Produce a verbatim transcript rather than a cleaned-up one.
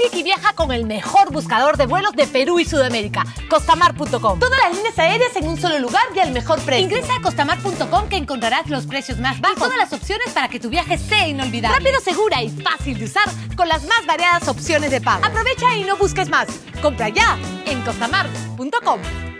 clic y viaja con el mejor buscador de vuelos de Perú y Sudamérica, costamar punto com. Todas las líneas aéreas en un solo lugar y al mejor precio. Ingresa a costamar punto com que encontrarás los precios más bajos y todas las opciones para que tu viaje sea inolvidable. Rápido, segura y fácil de usar con las más variadas opciones de pago. Aprovecha y no busques más. Compra ya en costamar punto com.